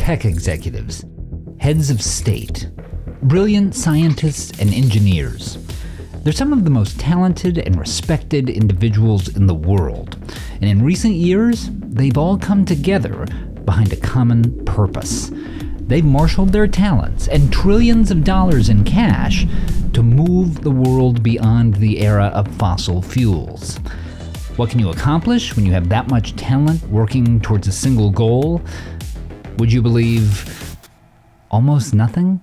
tech executives, heads of state, brilliant scientists and engineers. They're some of the most talented and respected individuals in the world, and in recent years, they've all come together behind a common purpose. They've marshaled their talents and trillions of dollars in cash to move the world beyond the era of fossil fuels. What can you accomplish when you have that much talent working towards a single goal? Would you believe almost nothing?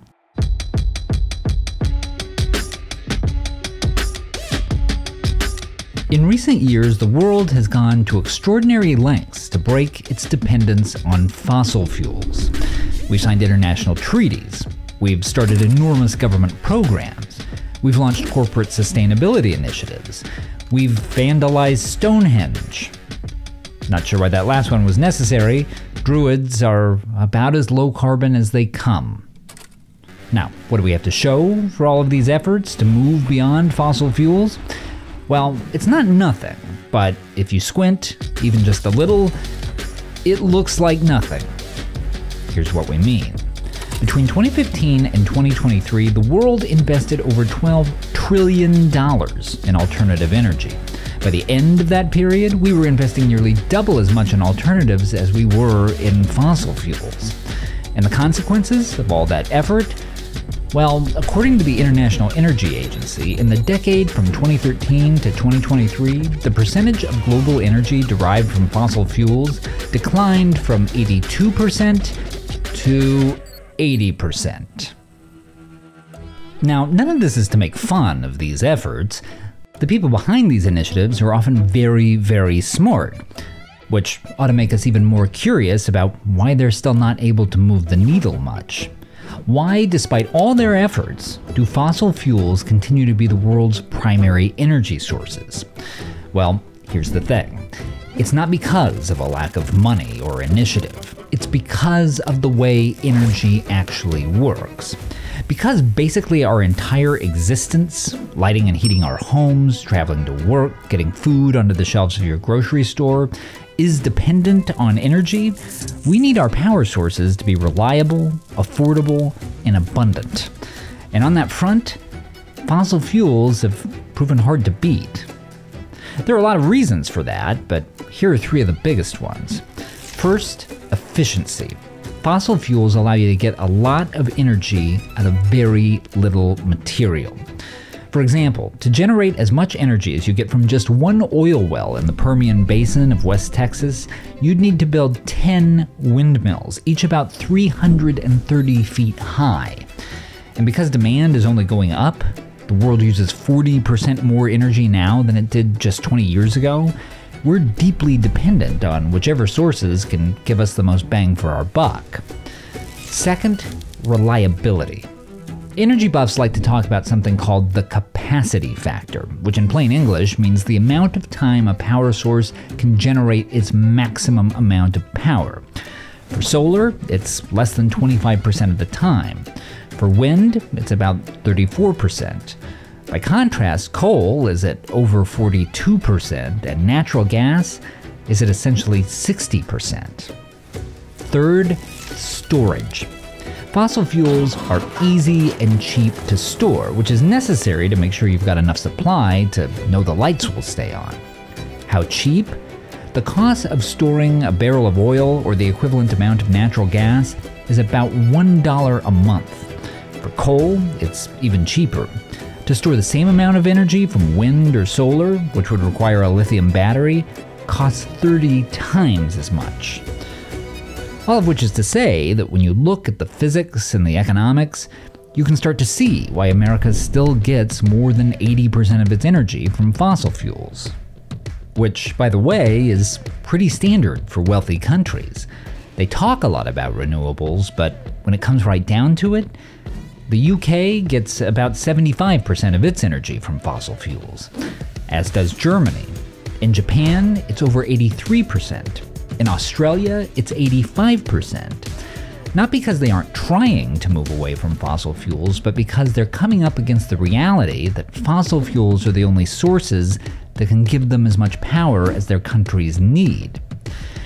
In recent years, the world has gone to extraordinary lengths to break its dependence on fossil fuels. We've signed international treaties. We've started enormous government programs. We've launched corporate sustainability initiatives. We've vandalized Stonehenge. Not sure why that last one was necessary. Druids are about as low carbon as they come. Now, what do we have to show for all of these efforts to move beyond fossil fuels? Well, it's not nothing, but if you squint, even just a little, it looks like nothing. Here's what we mean. Between 2015 and 2023, the world invested over $12 trillion in alternative energy. By the end of that period, we were investing nearly double as much in alternatives as we were in fossil fuels. And the consequences of all that effort? Well, according to the International Energy Agency, in the decade from 2013 to 2023, the percentage of global energy derived from fossil fuels declined from 82% to 80%. Now, none of this is to make fun of these efforts. The people behind these initiatives are often very, very smart, which ought to make us even more curious about why they're still not able to move the needle much. Why, despite all their efforts, do fossil fuels continue to be the world's primary energy sources? Well, here's the thing. It's not because of a lack of money or initiative. It's because of the way energy actually works. Because basically our entire existence, lighting and heating our homes, traveling to work, getting food onto the shelves of your grocery store, is dependent on energy, we need our power sources to be reliable, affordable, and abundant. And on that front, fossil fuels have proven hard to beat. There are a lot of reasons for that, but here are three of the biggest ones. First, efficiency. Fossil fuels allow you to get a lot of energy out of very little material. For example, to generate as much energy as you get from just one oil well in the Permian Basin of West Texas, you'd need to build 10 windmills, each about 330 feet high. And because demand is only going up, the world uses 40% more energy now than it did just 20 years ago, we're deeply dependent on whichever sources can give us the most bang for our buck. Second, reliability. Energy buffs like to talk about something called the capacity factor, which in plain English means the amount of time a power source can generate its maximum amount of power. For solar, it's less than 25% of the time. For wind, it's about 34%. By contrast, coal is at over 42%, and natural gas is at essentially 60%. Third, storage. Fossil fuels are easy and cheap to store, which is necessary to make sure you've got enough supply to know the lights will stay on. How cheap? The cost of storing a barrel of oil or the equivalent amount of natural gas is about $1 a month. For coal, it's even cheaper. To store the same amount of energy from wind or solar, which would require a lithium battery, costs 30 times as much. All of which is to say that when you look at the physics and the economics, you can start to see why America still gets more than 80% of its energy from fossil fuels. Which, by the way, is pretty standard for wealthy countries. They talk a lot about renewables, but when it comes right down to it, the UK gets about 75% of its energy from fossil fuels, as does Germany. In Japan, it's over 83%. In Australia, it's 85%. Not because they aren't trying to move away from fossil fuels, but because they're coming up against the reality that fossil fuels are the only sources that can give them as much power as their countries need.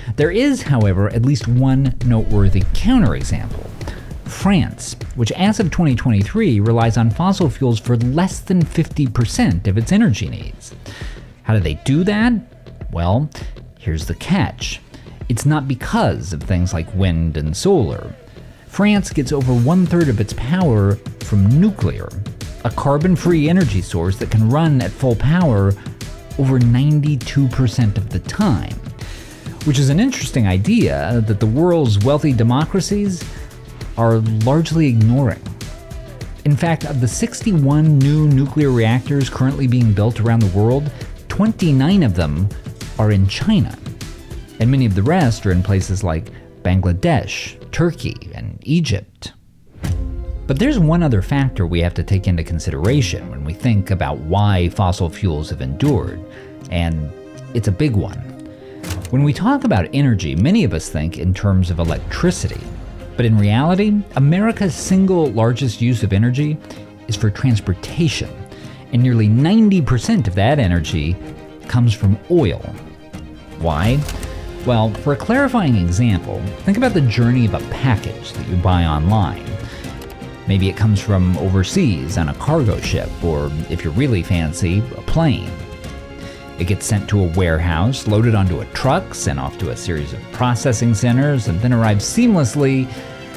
There is, however, at least one noteworthy counterexample. France, which as of 2023 relies on fossil fuels for less than 50% of its energy needs. How do they do that? Well, here's the catch. It's not because of things like wind and solar. France gets over 1/3 of its power from nuclear, a carbon-free energy source that can run at full power over 92% of the time. Which is an interesting idea that the world's wealthy democracies are largely ignoring. In fact, of the 61 new nuclear reactors currently being built around the world, 29 of them are in China. And many of the rest are in places like Bangladesh, Turkey, and Egypt. But there's one other factor we have to take into consideration when we think about why fossil fuels have endured, and it's a big one. When we talk about energy, many of us think in terms of electricity. But in reality, America's single largest use of energy is for transportation, and nearly 90% of that energy comes from oil. Why? Well, for a clarifying example, think about the journey of a package that you buy online. Maybe it comes from overseas on a cargo ship, or if you're really fancy, a plane. It gets sent to a warehouse, loaded onto a truck, sent off to a series of processing centers, and then arrives seamlessly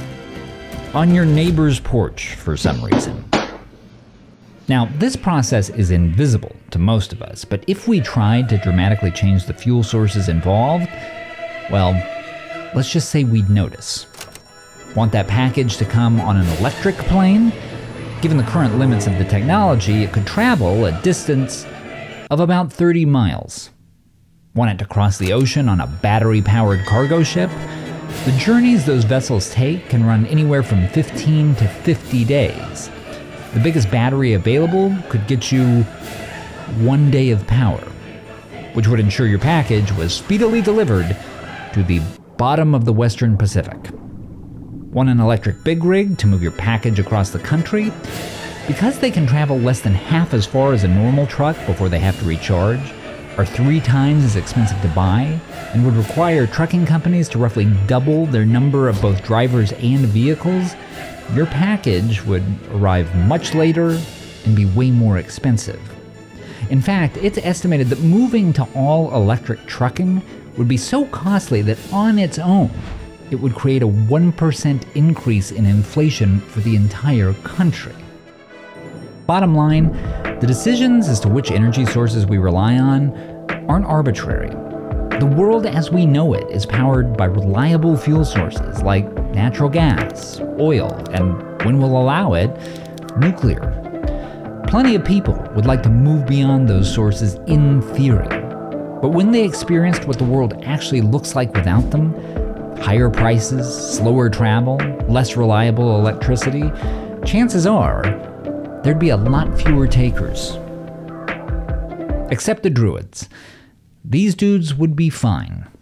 on your neighbor's porch for some reason. Now, this process is invisible to most of us, but if we tried to dramatically change the fuel sources involved, well, let's just say we'd notice. Want that package to come on an electric plane? Given the current limits of the technology, it could travel a distance of about 30 miles. Want it to cross the ocean on a battery-powered cargo ship? The journeys those vessels take can run anywhere from 15 to 50 days. The biggest battery available could get you 1 day of power, which would ensure your package was speedily delivered to the bottom of the Western Pacific. Want an electric big rig to move your package across the country? Because they can travel less than half as far as a normal truck before they have to recharge, are 3 times as expensive to buy, and would require trucking companies to roughly double their number of both drivers and vehicles, your package would arrive much later and be way more expensive. In fact, it's estimated that moving to all-electric trucking would be so costly that on its own, it would create a 1% increase in inflation for the entire country. Bottom line, the decisions as to which energy sources we rely on aren't arbitrary. The world as we know it is powered by reliable fuel sources like natural gas, oil, and when we'll allow it, nuclear. Plenty of people would like to move beyond those sources in theory. But when they experienced what the world actually looks like without them, higher prices, slower travel, less reliable electricity, chances are there'd be a lot fewer takers. Except the Druids. These dudes would be fine.